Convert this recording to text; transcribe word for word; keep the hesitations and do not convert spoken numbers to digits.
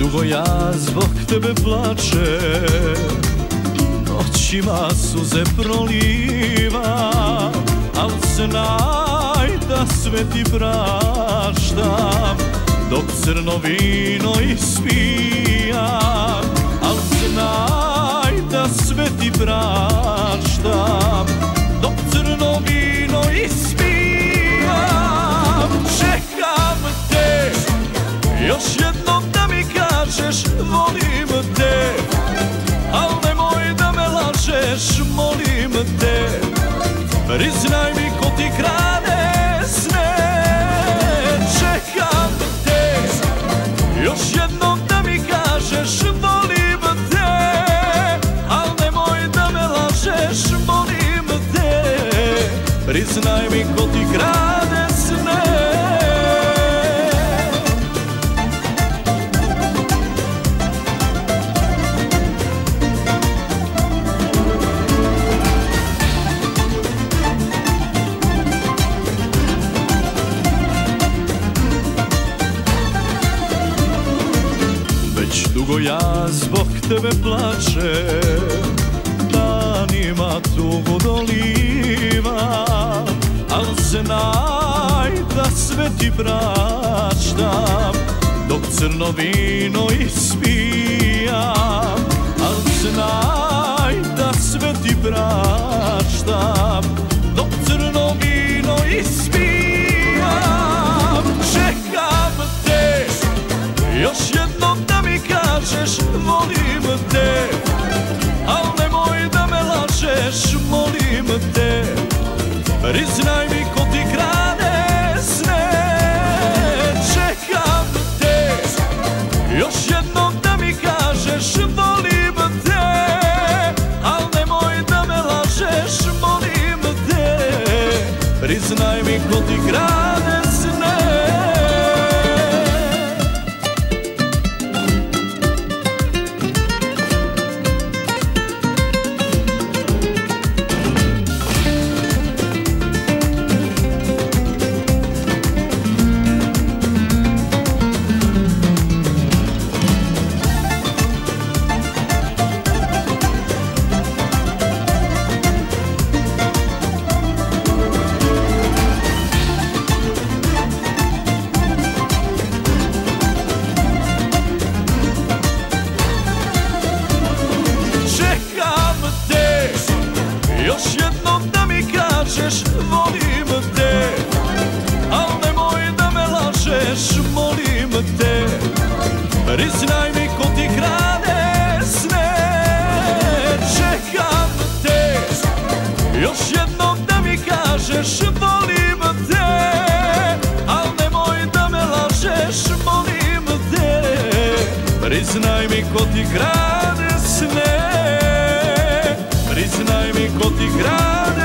dugo ja zbog tebe plačem, noćima suze prolivam, al znaj da sve ti praštam, dok crno vino ispijam. Al znaj da sve ti praštam, dok crno vino ispijam. Čekam te, još jednom da mi kažeš volim te, al nemoj da me lažeš, molim te. Priznaj mi ko ti krade sne. Čekam te, još jednom da mi kažeš volim te, al nemoj da me lažeš, molim te. Priznaj mi ko ti krade sne. Dugo ja zbog tebe plačem, danima tugu dolivam, al znaj da sve ti praštam, dok crno vino ispijam. Al znaj da sve ti praštam, dok crno vino ispijam. Čekam te, još jednom da mi kažeš volim te, al nemoj da me lažeš, molim te. Priznaj mi ko ti krade sne. Čekam te, još jednom da mi kažeš volim te, al nemoj da me lažeš, molim te. Priznaj mi ko ti krade sne. Još jednom da mi kažeš volim te, al nemoj da me lažeš, molim te. Priznaj mi ko ti krade sne. Čekam te, još jednom da mi kažeš volim te, al nemoj da me lažeš, molim te. Priznaj mi ko ti krade sne. Priznaj mi ko ti krade